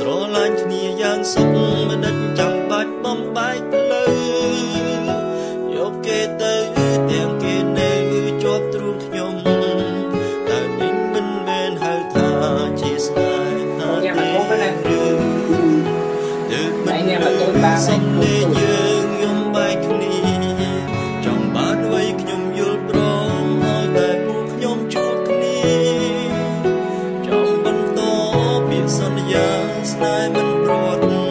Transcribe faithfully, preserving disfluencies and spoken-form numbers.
ស្រឡាញ់គ្នាយ៉ាងសុខមិនដឹកចាំបាច់បំបែកលើយកគេទៅទាំងគេនៅជាប់ទ្រូងខ្ញុំតែនេះមិនមែនហៅថាជាស្នេហាទេឬទើបមិនសុំលេយើងខ្ញុំបែកគ្នាចង់បានអ្វីខ្ញុំយល់ព្រមឲ្យតែពួកខ្ញុំជួបគ្នាចង់បន្តពីសន្យាស្នេហ៍មិនប្រត់